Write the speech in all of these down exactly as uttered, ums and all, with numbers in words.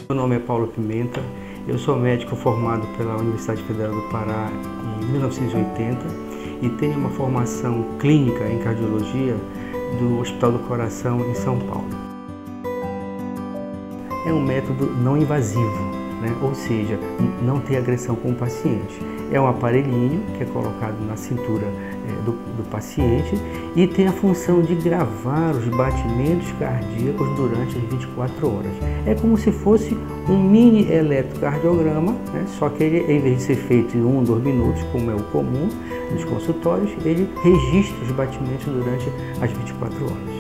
Meu nome é Paulo Pimenta, eu sou médico formado pela Universidade Federal do Pará em mil novecentos e oitenta e tenho uma formação clínica em cardiologia do Hospital do Coração em São Paulo. É um método não invasivo, né? Ou seja, não tem agressão com o paciente. É um aparelhinho que é colocado na cintura é, do, do paciente e tem a função de gravar os batimentos cardíacos durante as vinte e quatro horas. É como se fosse um mini eletrocardiograma, né? Só que ele, em vez de ser feito em um, dois minutos, como é o comum nos consultórios, ele registra os batimentos durante as vinte e quatro horas.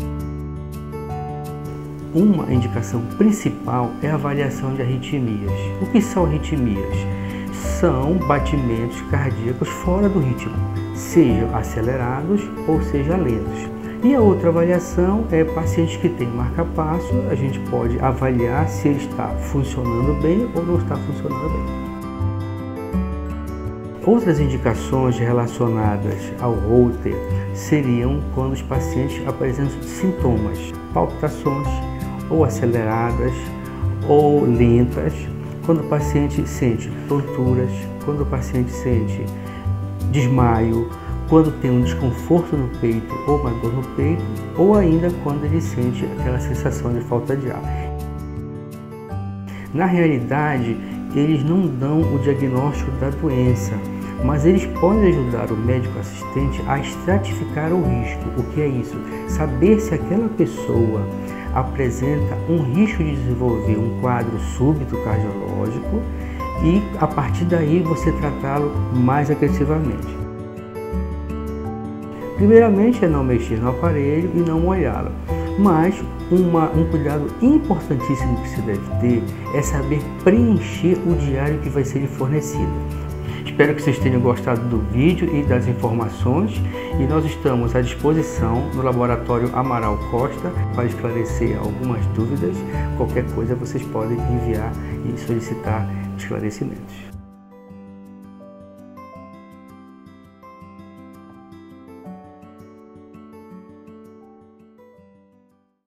Uma indicação principal é a avaliação de arritmias. O que são arritmias? São batimentos cardíacos fora do ritmo, sejam acelerados ou sejam lentos. E a outra avaliação é pacientes que têm marca-passo, a gente pode avaliar se ele está funcionando bem ou não está funcionando bem. Outras indicações relacionadas ao Holter seriam quando os pacientes apresentam sintomas, palpitações, ou aceleradas ou lentas, quando o paciente sente tonturas, quando o paciente sente desmaio, quando tem um desconforto no peito ou uma dor no peito, ou ainda quando ele sente aquela sensação de falta de ar. Na realidade, eles não dão o diagnóstico da doença, mas eles podem ajudar o médico assistente a estratificar o risco. O que é isso? Saber se aquela pessoa apresenta um risco de desenvolver um quadro súbito cardiológico e, a partir daí, você tratá-lo mais agressivamente. Primeiramente é não mexer no aparelho e não molhá-lo, mas uma, um cuidado importantíssimo que se deve ter é saber preencher o diário que vai ser lhe fornecido. Espero que vocês tenham gostado do vídeo e das informações e nós estamos à disposição no Laboratório Amaral Costa para esclarecer algumas dúvidas. Qualquer coisa vocês podem enviar e solicitar esclarecimentos.